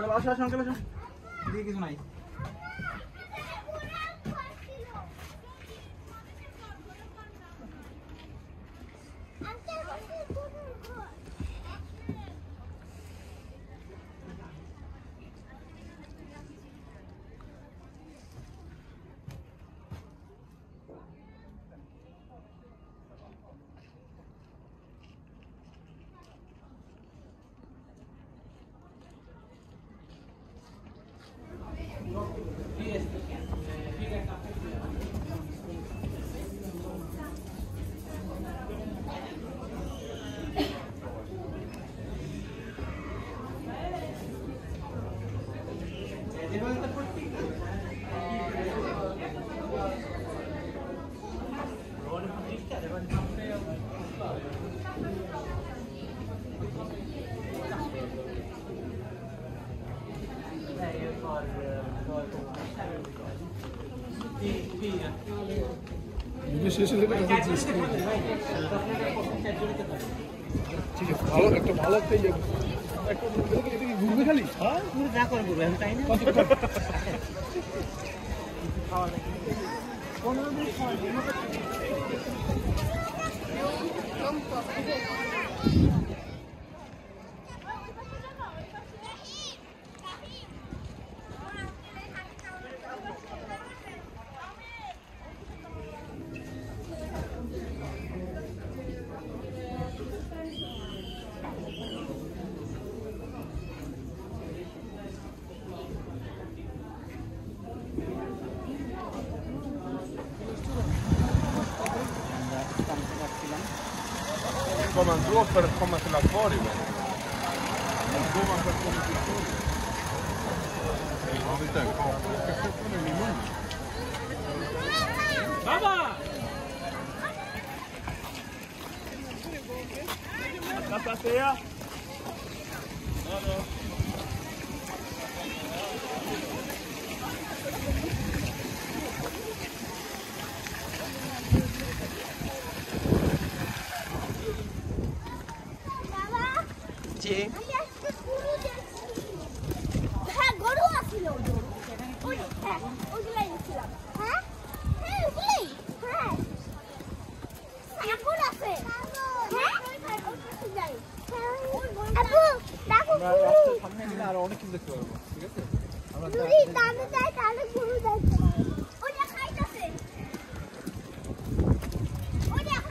আসো আসো আঙ্কেল আসো দিয়ে কিছু নাই শেষ হয়ে গেলে ঠিক আছে ভালো একটা ভালো পেয়ে যাবে ঘুরবে খালি হ্যাঁ যা করে ঘুরবে আমি তাই না খাওয়া দাওয়া 15 দিন খাওয়া Vad man då för att komma till akvariet? Då man för att komma till akvariet? Jag vet inte. Mamma! La platea. হ্যাঁ গরু আসছিল ওই হ্যাঁ ওগুলাই ছিলাম হ্যাঁ হ্যাঁ ওগুলাই হ্যাঁ এখন আছে হ্যাঁ যাই আপু দেখো রাস্তার সামনে গেলে আর অনেক কিছু দেখতে পারবো ঠিক আছে আমরা যদি দামে যাই তাহলে গরু দেখতে ওটা খাইতেছে ওটা এখন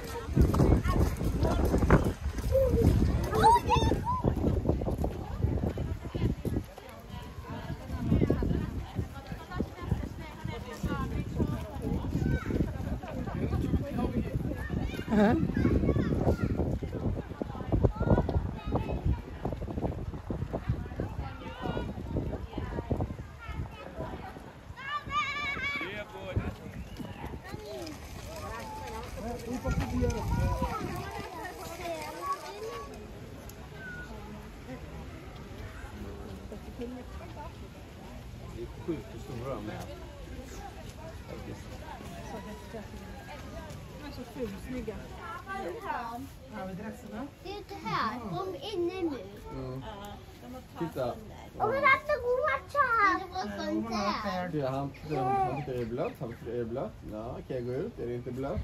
হ্যাঁ Sjukt hur stora de är. Så fulsnygga. Det är inte här. De är inne nu. Titta. Och vi måste gå matcha här. Det var sånt där. Det är han tycker det är blött. Han tycker det är blött. Ja, kan jag gå ut? Är det inte blött?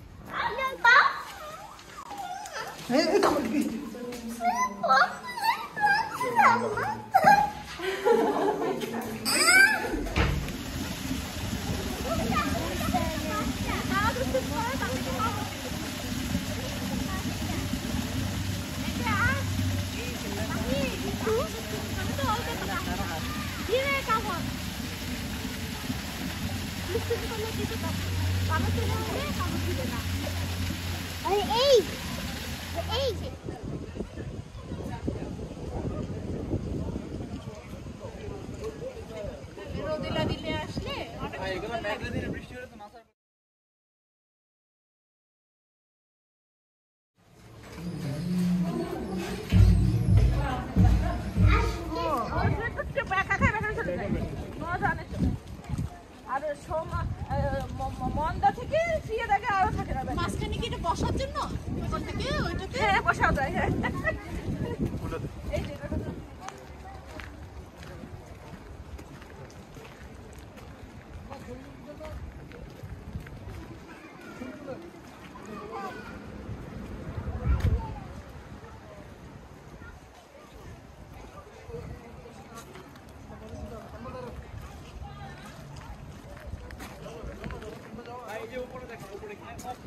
মন্দা থেকে ফিরে থাকে আরো থাকে না মাঝখানে কি এটা বসার জন্য ওইখান থেকে ওইটাতে হ্যাঁ বসাও যায় হ্যাঁ এই যে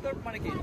Stort মানে কি?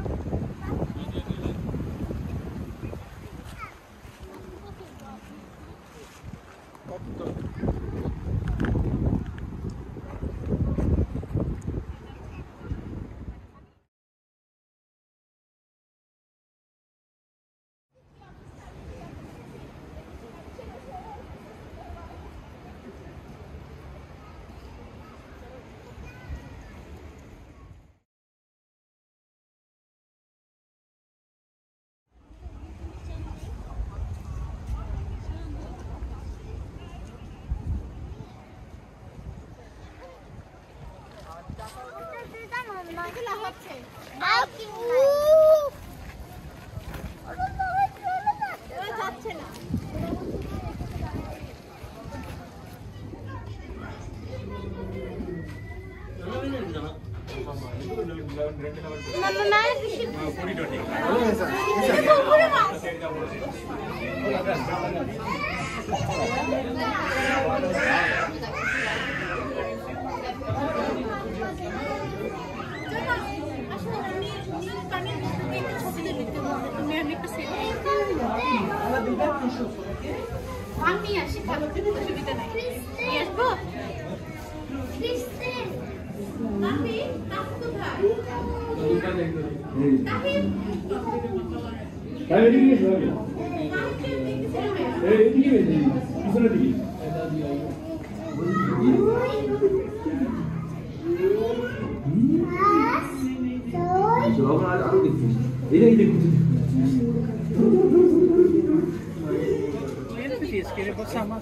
Ska det vara samma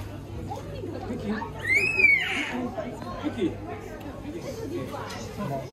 Vicky.